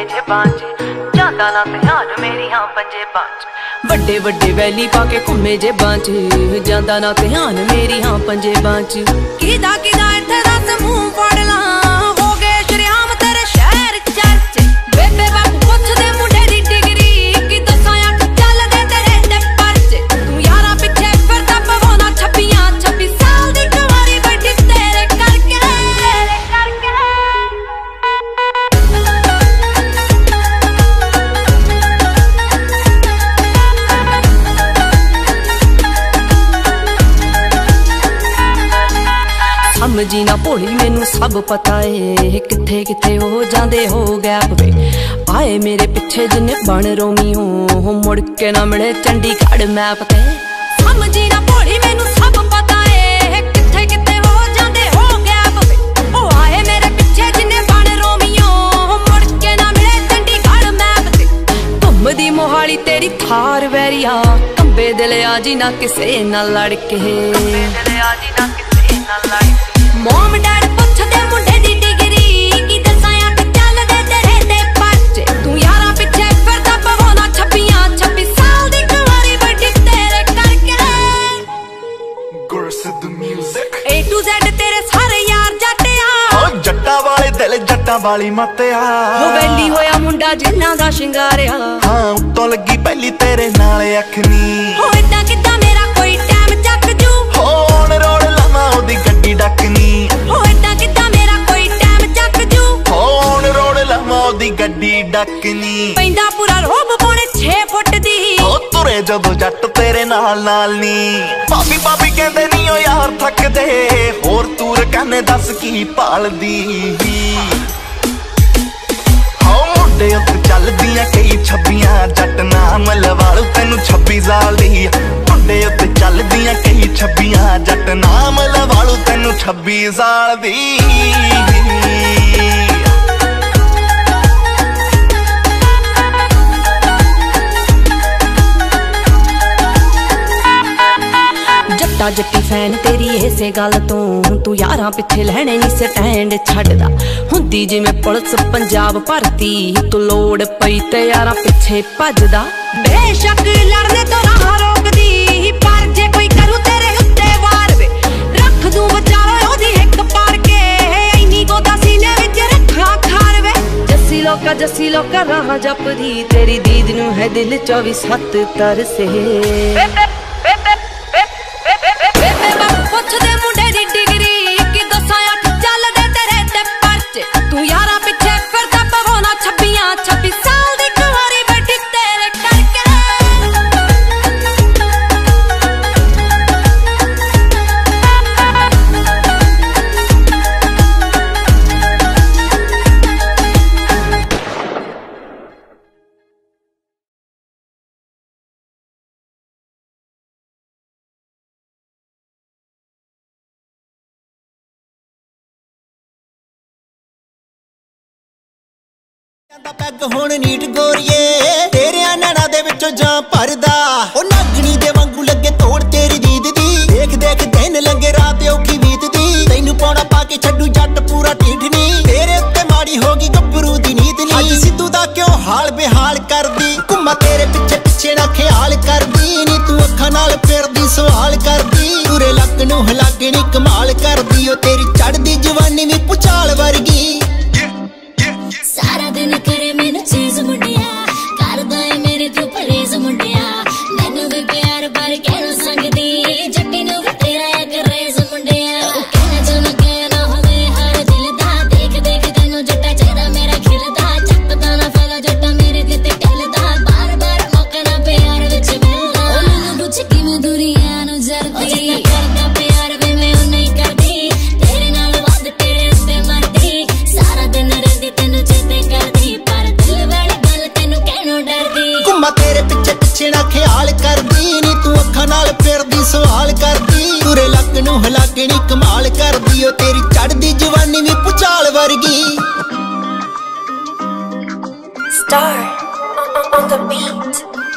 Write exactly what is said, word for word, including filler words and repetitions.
जेबां च जांदा ना ध्यान मेरी हाँ पंजे बांच वड्डे वड्डे वैली पाके घुमे जेबां च जांदा ना ध्यान मेरी हाँ पंजे बांच कीदा कीदा इत्थे दस मूंह फड़ ला हो गए शरेआम तेरे शहर चर्च बेबे बापू पुछदे मुंडे दी डिग्री कि दसां अख चलदे तेरे ते परच तू यारा पिछे फिरदा पवाना छब्बियां छब्बी साल दी कुंवारी बैठी तेरे करके करके समझी ना भोली मैनू सब पता है किथे किथे हो जांदे हो गैप वे आए मेरे पिछे जिन्ने बन रोमी हो मुड़ के ना मिले चंडीगढ़ मैप ते समझी ना भोली मैनू सब पता है किथे किथे हो जांदे हो गैप वे ओ आए मेरे पिछे जिन्ने बन रोमी हो मुड़ के ना मिले चंडीगढ़ मैप ते घुमदी मोहाली तेरी थार वैरिया कंबे दिल आजी ना किसे ना लड़के कंबे दिल आजी ना किसे ना लड़के मोम डैड पुछदे मुंडे दी डिग्री कि दसां अख चलदे तेरे ते परच तू यारा पिछे फिरदा पवाना छब्बियां छब्बी साल दी कुंवारी बैठी तेरे करके गुरसिद म्यूजिक ए टू ज़ेड तेरे सारे यार जट्टिया ओ जट्टा वाले दिल जट्टा वाली मतिया हो वैली होया मुंडा जिन्ना दा शिंगारिया हां उत्तों लगी पहली तेरे नाल अखनी हो इदां किदां मेरा कोई टाइम चक जू हो ऑन रोड लावां ओदी गड्डी डकनी हो इदां किदां मेरा कोई टाइम चक जू हो ऑन रोड लावां ओदी गड्डी डकनी पैंदा पूरा रोब पौने छे फुट दी हो तुरे जदों जट तेरे नाल नाल नी भाभी भाभी कहंदे नी ओ यार थकदे होर तूर कहने दस की भालदी मुंडे उत्ते चलदियां कई छब्बियां जट नाम लवालू तेनू छब्बी साल दी मुंडे उत्ते चलदियां कई छब्बियां जट नाम लवालू तेनू छब्बी साल दी जट्टा जट्टी फैन तेरी इसे गल तो तू यारां पिछे लैणे नी स्टैंड छड्डदा हुंदी जिवें पुलिस पंजाब भरती तू लोड़ पई ते यारां पिछे भजदा बेशक लड़ने तो राह रोकदी पर जे कोई करू तेरे उत्ते वार वे रख दूं विचारो ओदी हिक पार के इन्नी गोदा सीने विच रखा खार वे जस्सी लोका जस्सी लोका राह जपदी तेरी दीद नूं है दिल चौबी सत्त तरसे पुछदे मुंडे दी डिग्री कि दसां अख चलदे तेरे ते परच तू यारा पिछे फिरदा पवाना छब्बियां छब्बी साल दी कुंवारी बैठी तेरे करके पैग हुण नीट गोरिए तेरे नैना दे विचों जां भरदा ओ नागणी दे वांगू लगे तोड़ तेरी दीद दी देख देख दिन लंगे रात औखी बीतदी तैनू पौड़ा पा के छड्डू जट पूरा ढीठनी तेरे उत्ते माड़ी होगी गब्बरू दी नींद नी अज सिद्धू दा क्यों हाल बेहाल करदी घुम्मा तेरे पिछे पिछे ना ख्याल करदी नी तू अखां नाल फिरदी सवाल करदी पूरे लक नूं हिला के नी कमाल करदी ओ तेरी चढ़दी जवानी वी भुचाल वर्गी सारा दिन करे मैनू चीज मुंडिया करदा है मेरे तू परहेज मुंडिया मैनू भी प्यार पर कहना संगदी जट्टी नू भी तेरा एक रेज मुंडिया कहना चाहना कहना होवे हर दिल दा देख देख तैनू जट्टा चेहरा मेरा खिलदा चपदा ना फैला जट्टा मेरे दिल ते टहलदा बार बार मौका ना प्यार विच मिलदा मैनू पुछ किवें दुनिया नू जरदी करदा प्यार वे मैं ओ नहीं करदी तेरे नाल वध तेरे उत्ते मरदी सारा दिन रहदी तैनू घुम्मा तेरे पिछे पिछे ना ख्याल करदी नी तू अखां नाल फिरदी सवाल करदी पूरे लक नूं हिला के नी कमाल करदी ओ तेरी चढ़दी जवानी वी भुचाल वर्गी Star on the beat.